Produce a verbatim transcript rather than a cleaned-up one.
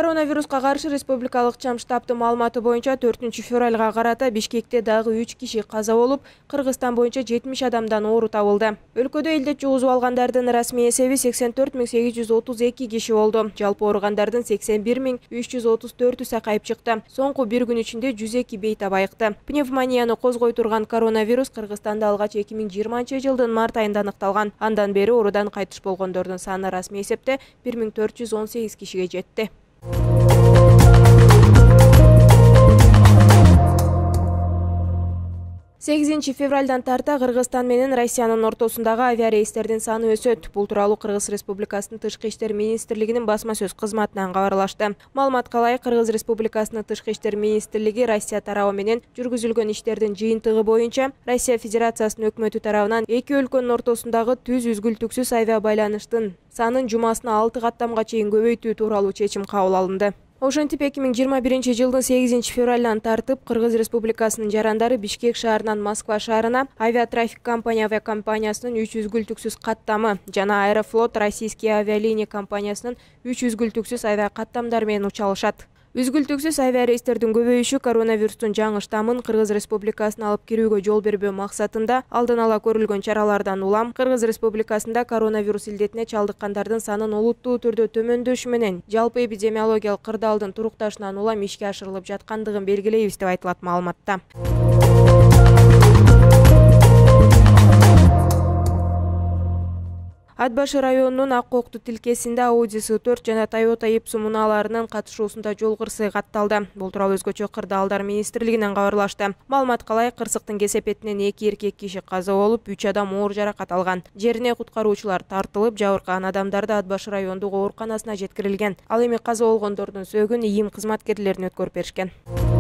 Коронавируска каршы республикалык чам штабтын маалыматы боюнча төртүнчү февралга карата Бишкекте дагы үч киши каза болуп, Кыргызстан боюнча жетимиш адамдан оору табылды. Өлкөдө элдет жугузуп алгандардын расмий эсеби сексен төрт миң сегиз жүз отуз эки киши болду. Жалпы ооругандардын сексен бир миң үч жүз отуз төртү сакайып чыкты. Соңку бир күн ичинде жүз эки бейтап айыкты. Пневмонияны козгой турган коронавирус Кыргызстанда алгач эки миң жыйырманчы жылдын март айында аныкталган. Андан бери оорудан кайтыш болгондордун саны расмий эсепте бир миң төрт жүз он сегиз кишиге жетти. сегизинчи февралдан тарта Кыргызстан менен Россиянын ортосундагы авиарейстердин саны өсөт. Бул тууралуу Кыргыз Республикасынын Тышкы иштер министрлигинин басма сөз кызматынан кабарлашты. Маалыматка ылайык, Кыргыз Республикасынын Тышкы иштер министрлиги Россия тарабы менен жүргүзүлгөн иштердин жыйынтыгы боюнча Россия Федерациясынын өкмөтү тарабынан эки өлкөнүн ортосундагы түз үзгүлтүксүз авиа байланыштын санын жумасына алты каттамга чейин көбөйтүү тууралуу чечим кабыл алынды. Ошентип эки миң жыйырма биринчи жылдын сегизинчи февралынан тартып Кыргыз Республикасынын жарандары Бишкек шаарынан Москва шаарына авиатрафик компания авиакомпаниясынын үч үзгүлтүксүз каттамы жана Аэрофлот Российские авиалинии компаниясынын үч үзгүлтүксүз авиа каттамдары менен уча алышат. Үзгүлтүксүз авиарейстердин көбөйүшү коронавирустун жаңы штаммын Кыргыз Республикасына алып кирүүгө жол бербөө максатында алдын ала көрүлгөн чаралардан улам Кыргыз Республикасында коронавирус илдетине чалдыккандардын санын олуттуу түрдө төмөндөшү менен жалпы эпидемиологиялык кырдаалдын турукташынан улам ишке ашырылып жаткандыгын белгилейбиз деп айтылат маалыматта. Ат башы районунун Ак Кокту тилкесинде Audi С төрт жана Toyota Ipsum унааларынын катышуусунда жол кырсыгы катталды. Бул тууралуу өзгөчө кырдаалдар министрлигинен кабарлашты. Маалыматка ылайык, кырсыктын кесепетинен эки эркек киши каза болуп, үч адам оор жаракат алган. Жерине куткаруучулар тартылып, жабыркаган адамдарды Ат башы райондук ооруканасына жеткирилген. Ал эми каза болгондордун сөөгүн ийим кызматкерлерине өткөрүп беришкен.